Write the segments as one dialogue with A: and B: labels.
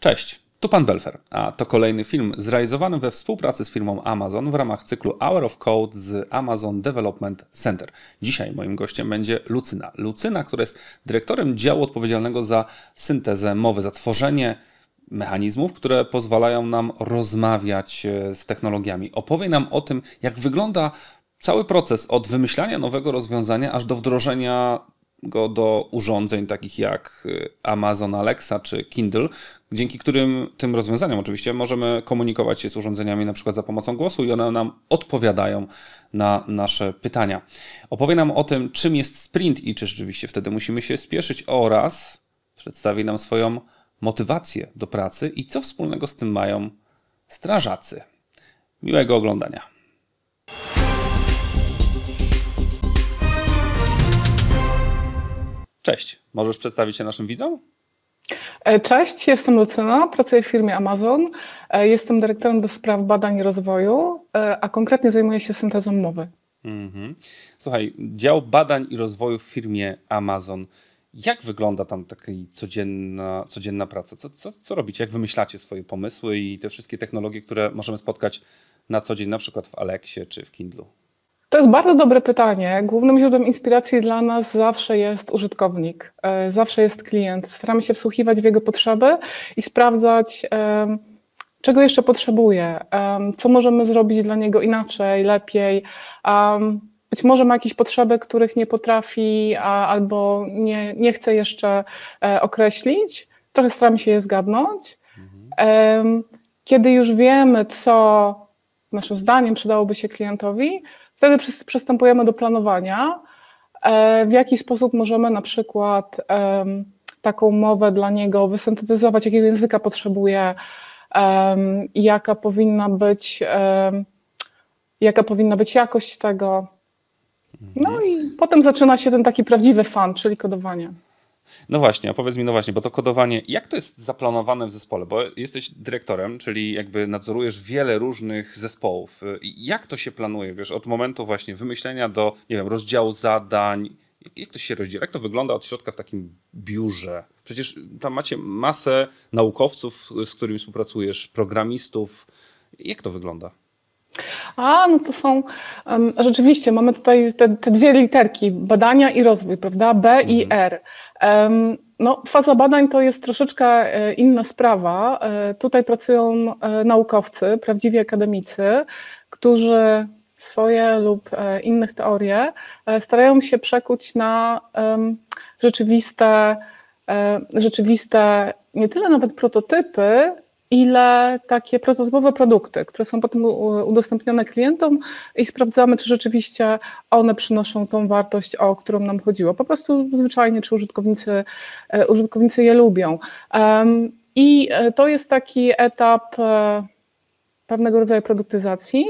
A: Cześć, tu pan Belfer, a to kolejny film zrealizowany we współpracy z firmą Amazon w ramach cyklu Hour of Code z Amazon Development Center. Dzisiaj moim gościem będzie Lucyna. Lucyna, która jest dyrektorem działu odpowiedzialnego za syntezę mowy, za tworzenie mechanizmów, które pozwalają nam rozmawiać z technologiami. Opowie nam o tym, jak wygląda cały proces od wymyślania nowego rozwiązania, aż do wdrożenia go do urządzeń takich jak Amazon Alexa czy Kindle, dzięki którym tym rozwiązaniom oczywiście możemy komunikować się z urządzeniami na przykład za pomocą głosu i one nam odpowiadają na nasze pytania. Opowie nam o tym, czym jest sprint i czy rzeczywiście wtedy musimy się spieszyć oraz przedstawi nam swoją motywację do pracy i co wspólnego z tym mają strażacy. Miłego oglądania. Cześć, możesz przedstawić się naszym widzom?
B: Cześć, jestem Lucyna, pracuję w firmie Amazon. Jestem dyrektorem do spraw badań i rozwoju, a konkretnie zajmuję się syntezą mowy.
A: Słuchaj, dział badań i rozwoju w firmie Amazon. Jak wygląda tam taka codzienna praca? Co robicie? Jak wymyślacie swoje pomysły i te wszystkie technologie, które możemy spotkać na co dzień, na przykład w Alexie czy w Kindlu?
B: To jest bardzo dobre pytanie. Głównym źródłem inspiracji dla nas zawsze jest użytkownik, zawsze jest klient. Staramy się wsłuchiwać w jego potrzeby i sprawdzać, czego jeszcze potrzebuje, co możemy zrobić dla niego inaczej, lepiej. Być może ma jakieś potrzeby, których nie potrafi albo nie chce jeszcze określić. Trochę staramy się je zgadnąć. Kiedy już wiemy, co naszym zdaniem przydałoby się klientowi, wtedy przystępujemy do planowania, w jaki sposób możemy na przykład taką mowę dla niego wysyntetyzować, jakiego języka potrzebuje, jaka powinna być jakość tego. No i potem zaczyna się ten taki prawdziwy fun, czyli kodowanie.
A: No właśnie, a powiedz mi, bo to kodowanie, jak to jest zaplanowane w zespole? Bo jesteś dyrektorem, czyli jakby nadzorujesz wiele różnych zespołów. Jak to się planuje, wiesz, od momentu właśnie wymyślenia do, nie wiem, rozdziału zadań? Jak to się rozdziela? Jak to wygląda od środka w takim biurze? Przecież tam macie masę naukowców, z którymi współpracujesz, programistów. Jak to wygląda?
B: No to są, rzeczywiście, mamy tutaj te dwie literki, badania i rozwój, prawda? B i R. No, faza badań to jest troszeczkę inna sprawa. Tutaj pracują naukowcy, prawdziwi akademicy, którzy swoje lub innych teorie starają się przekuć na rzeczywiste nie tyle nawet prototypy, ile takie prototypowe produkty, które są potem udostępnione klientom i sprawdzamy, czy rzeczywiście one przynoszą tą wartość, o którą nam chodziło. Po prostu zwyczajnie, czy użytkownicy je lubią. I to jest taki etap pewnego rodzaju produktyzacji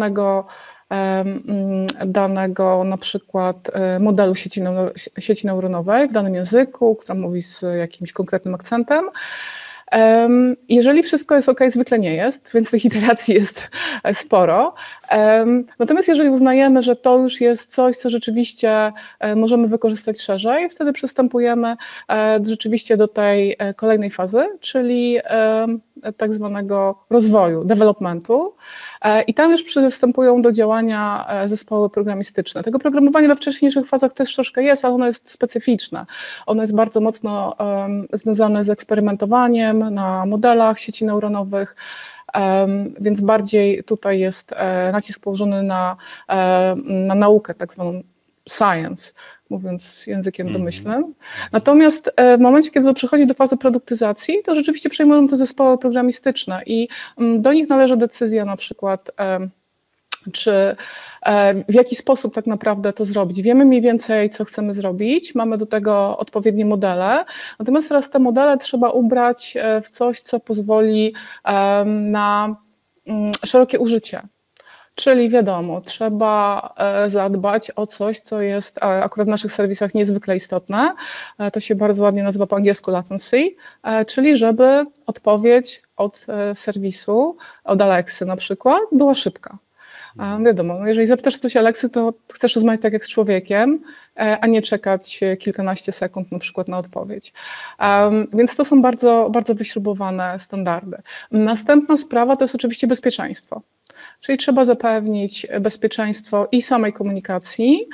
B: danego na przykład modelu sieci neuronowej w danym języku, która mówi z jakimś konkretnym akcentem. Jeżeli wszystko jest ok, zwykle nie jest, więc tych iteracji jest sporo. Natomiast jeżeli uznajemy, że to już jest coś, co rzeczywiście możemy wykorzystać szerzej, wtedy przystępujemy rzeczywiście do tej kolejnej fazy, czyli tak zwanego rozwoju, developmentu. I tam już przystępują do działania zespoły programistyczne. Tego programowania we wcześniejszych fazach też troszkę jest, ale ono jest specyficzne. Ono jest bardzo mocno związane z eksperymentowaniem na modelach sieci neuronowych, więc bardziej tutaj jest nacisk położony na naukę, tak zwaną science, mówiąc językiem domyślnym. Natomiast w momencie, kiedy to przychodzi do fazy produktyzacji, to rzeczywiście przejmują te zespoły programistyczne i do nich należy decyzja na przykład, czy w jaki sposób tak naprawdę to zrobić. Wiemy mniej więcej, co chcemy zrobić, mamy do tego odpowiednie modele, natomiast teraz te modele trzeba ubrać w coś, co pozwoli na szerokie użycie. Czyli wiadomo, trzeba zadbać o coś, co jest akurat w naszych serwisach niezwykle istotne. To się bardzo ładnie nazywa po angielsku latency, czyli żeby odpowiedź od serwisu, od Alexy na przykład, była szybka. A wiadomo, no jeżeli zapytasz coś Aleksy, to chcesz rozmawiać tak jak z człowiekiem, a nie czekać kilkanaście sekund na przykład na odpowiedź. Więc to są bardzo, bardzo wyśrubowane standardy. Następna sprawa to jest oczywiście bezpieczeństwo. Czyli trzeba zapewnić bezpieczeństwo i samej komunikacji,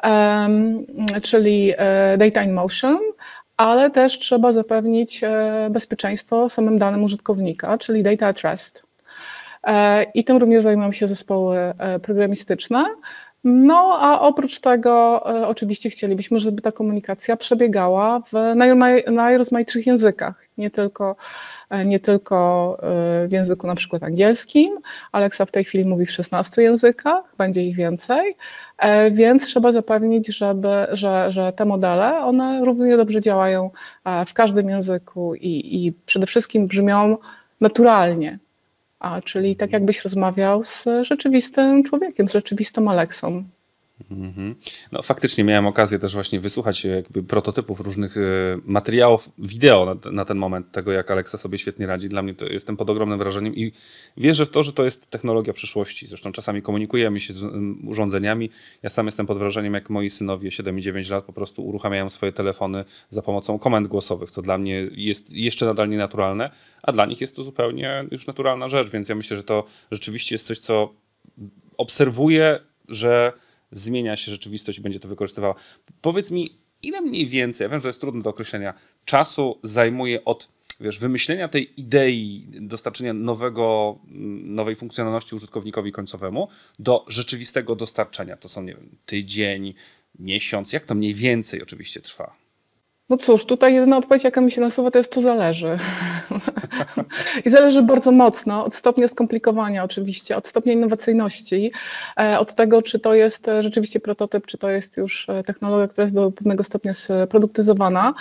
B: czyli data in motion, ale też trzeba zapewnić bezpieczeństwo samym danym użytkownika, czyli data at rest. I tym również zajmują się zespoły programistyczne. No a oprócz tego oczywiście chcielibyśmy, żeby ta komunikacja przebiegała w najrozmaitszych językach, nie tylko w języku na przykład angielskim. Alexa w tej chwili mówi w 16 językach, będzie ich więcej, więc trzeba zapewnić, że te modele, one równie dobrze działają w każdym języku i przede wszystkim brzmią naturalnie. Czyli tak jakbyś rozmawiał z rzeczywistym człowiekiem, z rzeczywistą Alexą.
A: No faktycznie miałem okazję też właśnie wysłuchać jakby prototypów różnych materiałów wideo na ten moment, tego jak Alexa sobie świetnie radzi. Dla mnie to jestem pod ogromnym wrażeniem i wierzę w to, że to jest technologia przyszłości. Zresztą czasami komunikujemy się z urządzeniami. Ja sam jestem pod wrażeniem, jak moi synowie 7 i 9 lat po prostu uruchamiają swoje telefony za pomocą komend głosowych, co dla mnie jest jeszcze nadal nienaturalne, a dla nich jest to zupełnie już naturalna rzecz, więc ja myślę, że to rzeczywiście jest coś, co obserwuję, że zmienia się rzeczywistość i będzie to wykorzystywała. Powiedz mi, ile mniej więcej, ja wiem, że to jest trudne do określenia, czasu zajmuje od wymyślenia tej idei, dostarczenia nowej funkcjonalności użytkownikowi końcowemu do rzeczywistego dostarczenia. To są, nie wiem, tydzień, miesiąc, jak to mniej więcej oczywiście trwa?
B: No cóż, tutaj jedyna odpowiedź, jaka mi się nasuwa, to jest to zależy. I zależy bardzo mocno od stopnia skomplikowania oczywiście, od stopnia innowacyjności, od tego, czy to jest rzeczywiście prototyp, czy to jest już technologia, która jest do pewnego stopnia sproduktyzowana.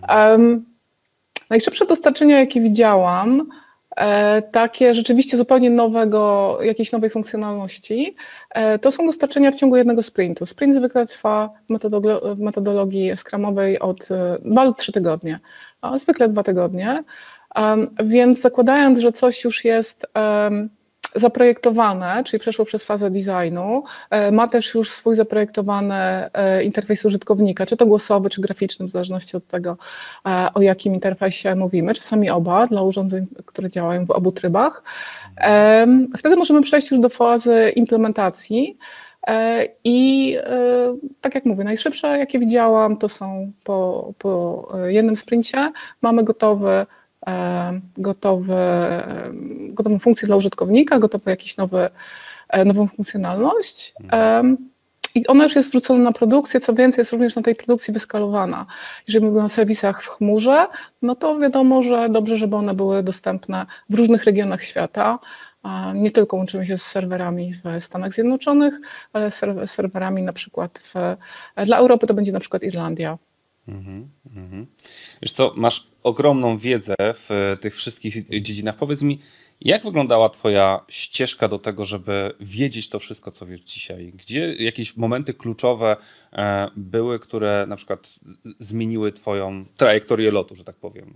B: Najszybsze dostarczenia, jakie widziałam, takie rzeczywiście zupełnie jakiejś nowej funkcjonalności, to są dostarczenia w ciągu jednego sprintu. Sprint zwykle trwa w metodologii scrumowej od 2 lub 3 tygodnie, a zwykle 2 tygodnie, więc zakładając, że coś już jest zaprojektowane, czyli przeszło przez fazę designu, ma też już swój zaprojektowany interfejs użytkownika, czy to głosowy, czy graficzny, w zależności od tego, o jakim interfejsie mówimy, czasami oba, dla urządzeń, które działają w obu trybach. Wtedy możemy przejść już do fazy implementacji i tak jak mówię, najszybsze, jakie widziałam, to są po jednym sprincie, mamy gotową funkcję dla użytkownika, gotową jakąś nową funkcjonalność i ona już jest wrzucona na produkcję, co więcej jest również na tej produkcji wyskalowana. Jeżeli mówimy o serwisach w chmurze, no to wiadomo, że dobrze, żeby one były dostępne w różnych regionach świata. Nie tylko łączymy się z serwerami w Stanach Zjednoczonych, ale z serwerami na przykład dla Europy to będzie na przykład Irlandia.
A: Wiesz co, masz ogromną wiedzę w tych wszystkich dziedzinach. Powiedz mi, jak wyglądała twoja ścieżka do tego, żeby wiedzieć to wszystko, co wiesz dzisiaj? Gdzie jakieś momenty kluczowe były, które na przykład zmieniły twoją trajektorię lotu, że tak powiem?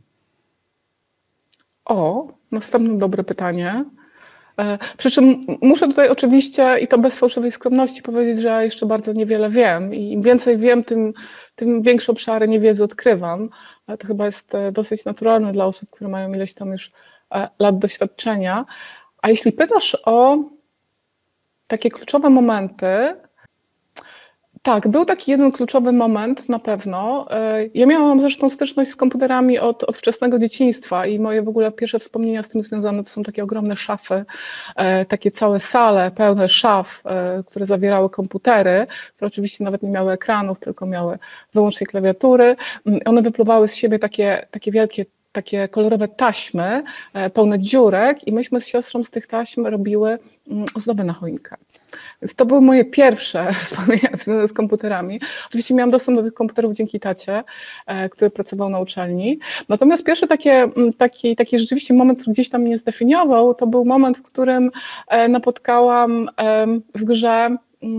B: Następne dobre pytanie. Przy czym muszę tutaj oczywiście, i to bez fałszywej skromności, powiedzieć, że ja jeszcze bardzo niewiele wiem i im więcej wiem, tym większe obszary niewiedzy odkrywam, ale to chyba jest dosyć naturalne dla osób, które mają ileś tam już lat doświadczenia. A jeśli pytasz o takie kluczowe momenty, tak, był taki jeden kluczowy moment na pewno. Ja miałam zresztą styczność z komputerami od wczesnego dzieciństwa i moje w ogóle pierwsze wspomnienia z tym związane to są takie ogromne szafy, takie całe sale pełne szaf, które zawierały komputery, które oczywiście nawet nie miały ekranów, tylko miały wyłącznie klawiatury. One wypluwały z siebie takie wielkie, takie kolorowe taśmy pełne dziurek i myśmy z siostrą z tych taśm robiły ozdoby na choinkę. Więc to były moje pierwsze wspomnienia związane z komputerami. Oczywiście miałam dostęp do tych komputerów dzięki tacie, który pracował na uczelni. Natomiast pierwszy taki rzeczywiście moment, który gdzieś tam mnie zdefiniował, to był moment, w którym napotkałam w grze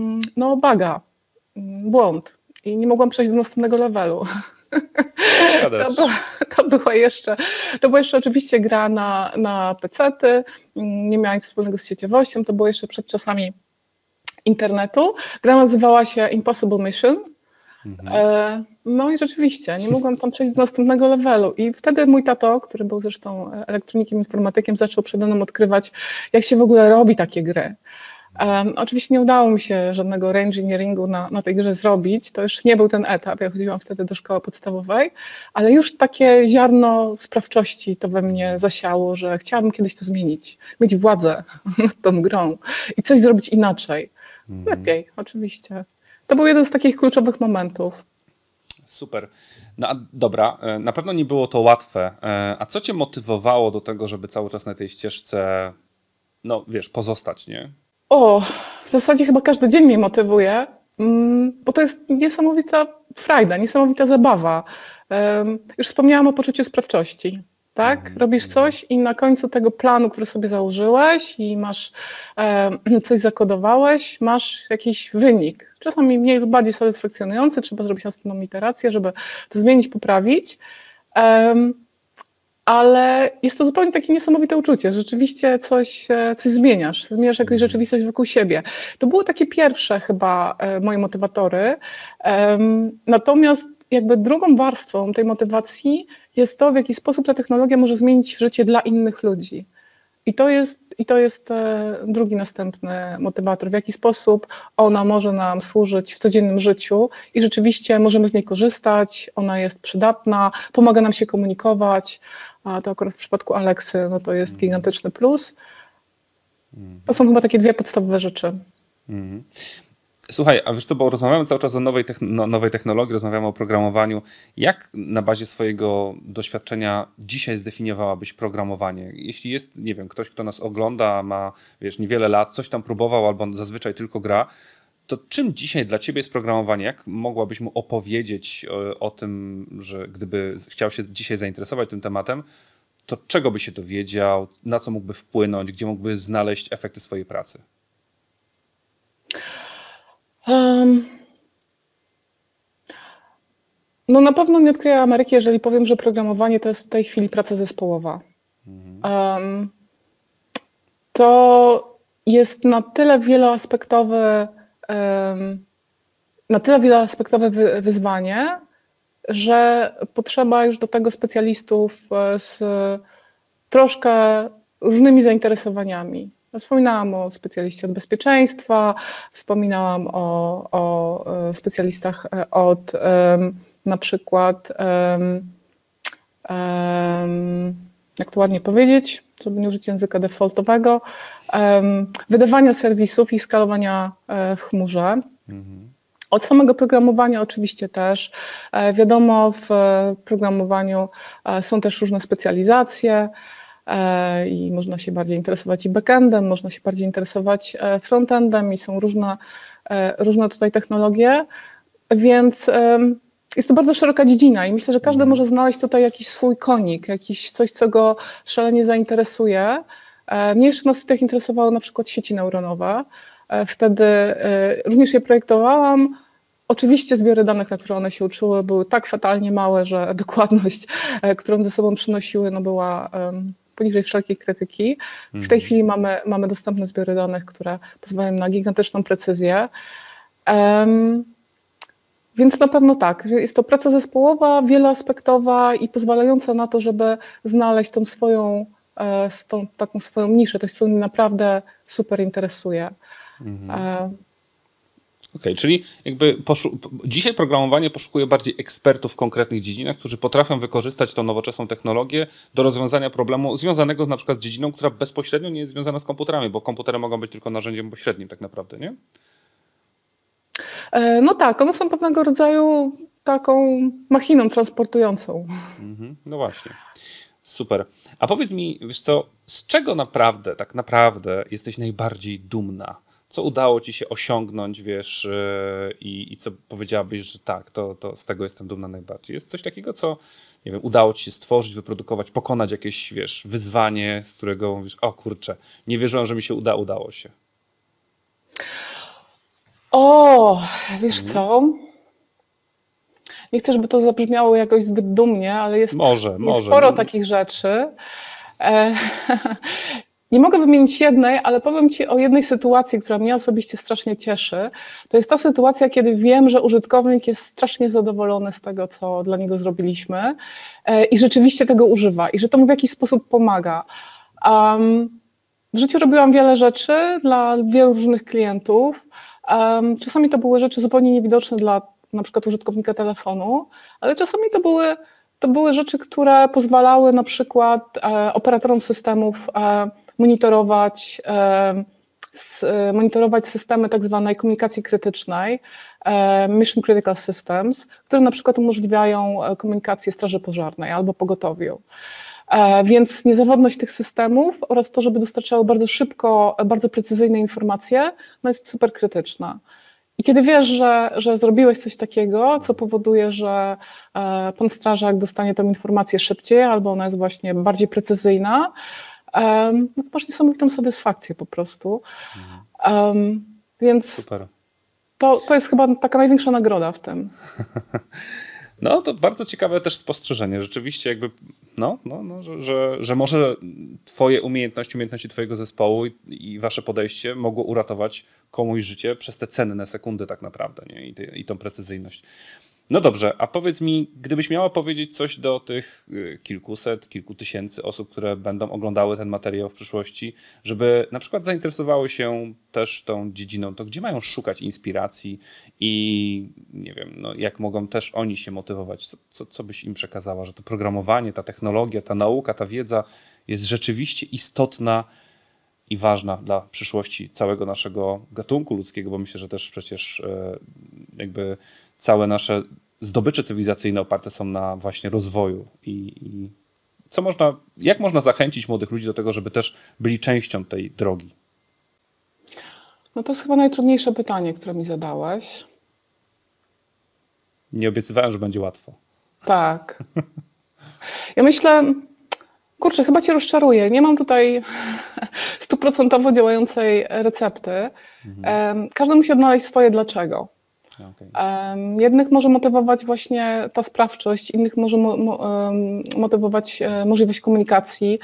B: błąd i nie mogłam przejść do następnego levelu. To była jeszcze oczywiście gra na pecety, nie miała nic wspólnego z sieciowością, to było jeszcze przed czasami internetu. Gra nazywała się Impossible Mission. No i rzeczywiście, nie mogłam tam przejść do następnego levelu i wtedy mój tato, który był zresztą elektronikiem, informatykiem, zaczął przede mną odkrywać, jak się w ogóle robi takie gry. Oczywiście nie udało mi się żadnego reengineeringu na tej grze zrobić, to już nie był ten etap, ja chodziłam wtedy do szkoły podstawowej, ale już takie ziarno sprawczości to we mnie zasiało, że chciałabym kiedyś to zmienić, mieć władzę nad tą grą i coś zrobić inaczej. Lepiej, oczywiście. To był jeden z takich kluczowych momentów.
A: Super. No a dobra, na pewno nie było to łatwe. A co cię motywowało do tego, żeby cały czas na tej ścieżce, no wiesz, pozostać, nie?
B: W zasadzie chyba każdy dzień mnie motywuje, bo to jest niesamowita frajda, niesamowita zabawa. Już wspomniałam o poczuciu sprawczości. Tak? Robisz coś i na końcu tego planu, który sobie założyłeś i masz coś zakodowałeś, masz jakiś wynik. Czasami mniej lub bardziej satysfakcjonujący, trzeba zrobić następną iterację, żeby to zmienić, poprawić. Ale jest to zupełnie takie niesamowite uczucie, że rzeczywiście coś zmieniasz jakąś rzeczywistość wokół siebie. To były takie pierwsze chyba moje motywatory. Natomiast jakby drugą warstwą tej motywacji jest to, w jaki sposób ta technologia może zmienić życie dla innych ludzi. I to jest drugi następny motywator, w jaki sposób ona może nam służyć w codziennym życiu i rzeczywiście możemy z niej korzystać, ona jest przydatna, pomaga nam się komunikować, a to akurat w przypadku Alexy no to jest gigantyczny plus. To są chyba takie dwie podstawowe rzeczy.
A: Słuchaj, a wiesz co, bo rozmawiamy cały czas o nowej technologii, rozmawiamy o programowaniu. Jak na bazie swojego doświadczenia dzisiaj zdefiniowałabyś programowanie? Jeśli jest, nie wiem, ktoś, kto nas ogląda, ma, wiesz, niewiele lat, coś tam próbował albo zazwyczaj tylko gra, to czym dzisiaj dla ciebie jest programowanie? Jak mogłabyś mu opowiedzieć o tym, że gdyby chciał się dzisiaj zainteresować tym tematem, to czego by się dowiedział, na co mógłby wpłynąć, gdzie mógłby znaleźć efekty swojej pracy?
B: No na pewno nie odkryję Ameryki, jeżeli powiem, że programowanie to jest w tej chwili praca zespołowa. To jest na tyle wieloaspektowe wyzwanie, że potrzeba już do tego specjalistów z troszkę różnymi zainteresowaniami. Wspominałam o specjaliście od bezpieczeństwa, wspominałam o specjalistach od na przykład, jak to ładnie powiedzieć, żeby nie użyć języka defaultowego, wydawania serwisów i skalowania w chmurze. Od samego programowania oczywiście też. Wiadomo, w programowaniu są też różne specjalizacje i można się bardziej interesować i backendem, można się bardziej interesować frontendem i są różne tutaj technologie, więc jest to bardzo szeroka dziedzina i myślę, że każdy może znaleźć tutaj jakiś swój konik, coś, co go szalenie zainteresuje. Mnie jeszcze na studiach interesowały na przykład sieci neuronowe. Wtedy również je projektowałam. Oczywiście zbiory danych, na które one się uczyły, były tak fatalnie małe, że dokładność, którą ze sobą przynosiły, no była poniżej wszelkiej krytyki. W tej chwili mamy dostępne zbiory danych, które pozwalają na gigantyczną precyzję. Więc na pewno tak, jest to praca zespołowa, wieloaspektowa i pozwalająca na to, żeby znaleźć taką swoją niszę, coś, co mnie naprawdę super interesuje.
A: Okej, czyli jakby dzisiaj programowanie poszukuje bardziej ekspertów w konkretnych dziedzinach, którzy potrafią wykorzystać tą nowoczesną technologię do rozwiązania problemu związanego na przykład z dziedziną, która bezpośrednio nie jest związana z komputerami, bo komputery mogą być tylko narzędziem pośrednim tak naprawdę, nie?
B: No tak, one są pewnego rodzaju taką machiną transportującą.
A: No właśnie, super. A powiedz mi, wiesz co, z czego tak naprawdę jesteś najbardziej dumna? Co udało ci się osiągnąć, wiesz, i co powiedziałabyś, że tak, to z tego jestem dumna najbardziej? Jest coś takiego, co, nie wiem, udało ci się stworzyć, wyprodukować, pokonać jakieś, wiesz, wyzwanie, z którego mówisz, o kurczę, nie wierzyłam, że mi się udało się.
B: Wiesz co? Nie chcę, żeby to zabrzmiało jakoś zbyt dumnie, ale jest
A: Może.
B: sporo takich rzeczy. Nie mogę wymienić jednej, ale powiem Ci o jednej sytuacji, która mnie osobiście strasznie cieszy. To jest ta sytuacja, kiedy wiem, że użytkownik jest strasznie zadowolony z tego, co dla niego zrobiliśmy i rzeczywiście tego używa i że to mu w jakiś sposób pomaga. W życiu robiłam wiele rzeczy dla wielu różnych klientów. Czasami to były rzeczy zupełnie niewidoczne dla na przykład użytkownika telefonu, ale czasami to były rzeczy, które pozwalały na przykład operatorom systemów monitorować systemy tak zwanej komunikacji krytycznej, Mission Critical Systems, które na przykład umożliwiają komunikację straży pożarnej albo pogotowiu. Więc niezawodność tych systemów oraz to, żeby dostarczały bardzo szybko, bardzo precyzyjne informacje, no jest super krytyczna. I kiedy wiesz, że zrobiłeś coś takiego, co powoduje, że pan strażak dostanie tę informację szybciej albo ona jest właśnie bardziej precyzyjna, no to masz niesamowitą satysfakcję po prostu. Więc super. To jest chyba taka największa nagroda w tym.
A: No to bardzo ciekawe też spostrzeżenie. Rzeczywiście jakby, że może twoje umiejętności twojego zespołu i wasze podejście mogło uratować komuś życie przez te cenne sekundy tak naprawdę, nie? I tą precyzyjność. No dobrze, a powiedz mi, gdybyś miała powiedzieć coś do tych kilkuset, kilku tysięcy osób, które będą oglądały ten materiał w przyszłości, żeby na przykład zainteresowały się też tą dziedziną, to gdzie mają szukać inspiracji i nie wiem, no jak mogą też oni się motywować? Co byś im przekazała, że to programowanie, ta technologia, ta nauka, ta wiedza jest rzeczywiście istotna i ważna dla przyszłości całego naszego gatunku ludzkiego, bo myślę, że też przecież jakby całe nasze zdobycze cywilizacyjne oparte są na właśnie rozwoju i jak można zachęcić młodych ludzi do tego, żeby też byli częścią tej drogi?
B: No to jest chyba najtrudniejsze pytanie, które mi zadałeś.
A: Nie obiecywałem, że będzie łatwo.
B: Tak. Ja myślę, kurczę, chyba cię rozczaruję. Nie mam tutaj 100% działającej recepty. Każdy musi odnaleźć swoje dlaczego. Okay. Jednych może motywować właśnie ta sprawczość, innych może motywować możliwość komunikacji.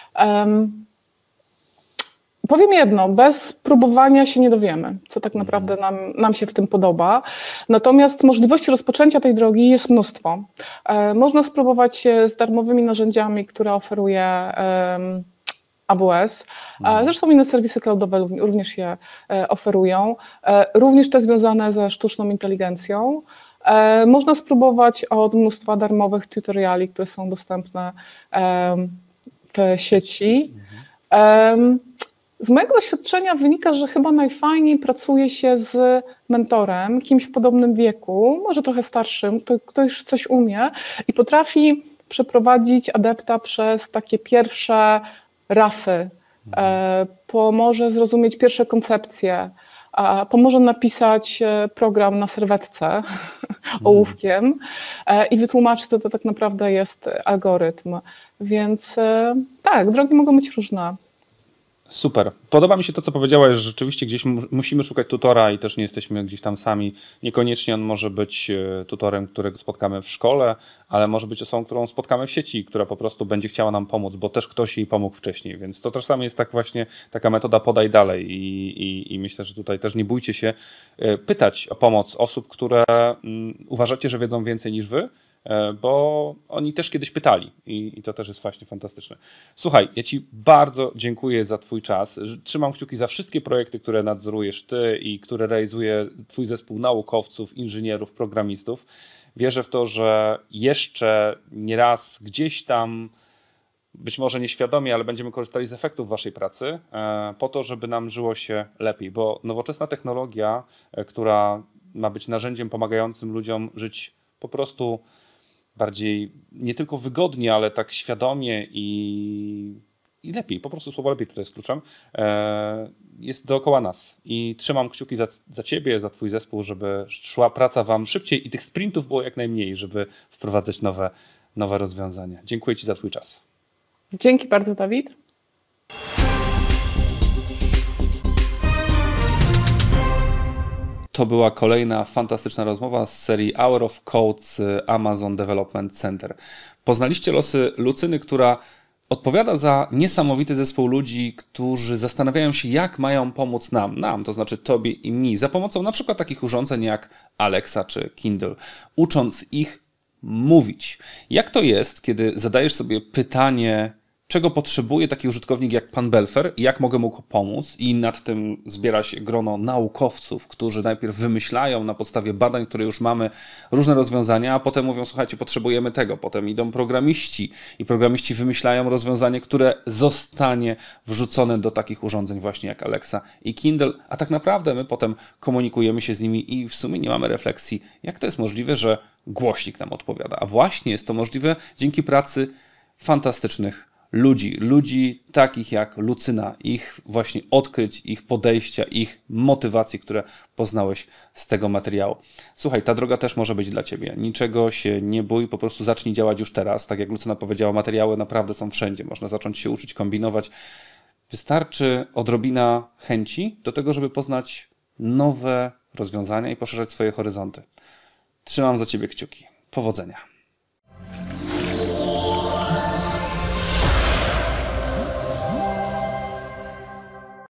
B: Powiem jedno, bez próbowania się nie dowiemy, co tak naprawdę nam się w tym podoba. Natomiast możliwości rozpoczęcia tej drogi jest mnóstwo. Można spróbować się z darmowymi narzędziami, które oferuje AWS. Zresztą inne serwisy cloudowe również je oferują, również te związane ze sztuczną inteligencją. Można spróbować od mnóstwa darmowych tutoriali, które są dostępne w sieci. Z mojego doświadczenia wynika, że chyba najfajniej pracuje się z mentorem, kimś w podobnym wieku, może trochę starszym, kto już coś umie i potrafi przeprowadzić adepta przez takie pierwsze rafy, pomoże zrozumieć pierwsze koncepcje, pomoże napisać program na serwetce ołówkiem i wytłumaczy, co to tak naprawdę jest algorytm. Więc tak, drogi mogą być różne.
A: Super. Podoba mi się to, co powiedziałaś, że rzeczywiście gdzieś musimy szukać tutora i też nie jesteśmy gdzieś tam sami. Niekoniecznie on może być tutorem, którego spotkamy w szkole, ale może być osobą, którą spotkamy w sieci, która po prostu będzie chciała nam pomóc, bo też ktoś jej pomógł wcześniej. Więc to czasami jest tak właśnie taka metoda podaj dalej i myślę, że tutaj też nie bójcie się pytać o pomoc osób, które uważacie, że wiedzą więcej niż wy, bo oni też kiedyś pytali i to też jest właśnie fantastyczne. Słuchaj, ja ci bardzo dziękuję za twój czas. Trzymam kciuki za wszystkie projekty, które nadzorujesz ty i które realizuje twój zespół naukowców, inżynierów, programistów. Wierzę w to, że jeszcze nie raz gdzieś tam, być może nieświadomie, ale będziemy korzystali z efektów waszej pracy po to, żeby nam żyło się lepiej, bo nowoczesna technologia, która ma być narzędziem pomagającym ludziom żyć po prostu bardziej, nie tylko wygodnie, ale tak świadomie i lepiej, po prostu słowo lepiej tutaj jest kluczem, jest dookoła nas i trzymam kciuki za ciebie, za twój zespół, żeby szła praca wam szybciej i tych sprintów było jak najmniej, żeby wprowadzać nowe rozwiązania. Dziękuję ci za twój czas.
B: Dzięki bardzo, Dawid.
A: To była kolejna fantastyczna rozmowa z serii Hour of Code z Amazon Development Center. Poznaliście losy Lucyny, która odpowiada za niesamowity zespół ludzi, którzy zastanawiają się, jak mają pomóc nam, to znaczy tobie i mi, za pomocą na przykład takich urządzeń jak Alexa czy Kindle, ucząc ich mówić. Jak to jest, kiedy zadajesz sobie pytanie, czego potrzebuje taki użytkownik jak pan Belfer i jak mogę mu pomóc, i nad tym zbiera się grono naukowców, którzy najpierw wymyślają na podstawie badań, które już mamy, różne rozwiązania, a potem mówią, słuchajcie, potrzebujemy tego. Potem idą programiści i programiści wymyślają rozwiązanie, które zostanie wrzucone do takich urządzeń właśnie jak Alexa i Kindle, a tak naprawdę my potem komunikujemy się z nimi i w sumie nie mamy refleksji, jak to jest możliwe, że głośnik nam odpowiada. A właśnie jest to możliwe dzięki pracy fantastycznych ludzi takich jak Lucyna, ich właśnie odkryć, ich podejścia, ich motywacji, które poznałeś z tego materiału. Słuchaj, ta droga też może być dla ciebie. Niczego się nie bój, po prostu zacznij działać już teraz. Tak jak Lucyna powiedziała, materiały naprawdę są wszędzie. Można zacząć się uczyć, kombinować. Wystarczy odrobina chęci do tego, żeby poznać nowe rozwiązania i poszerzać swoje horyzonty. Trzymam za ciebie kciuki. Powodzenia.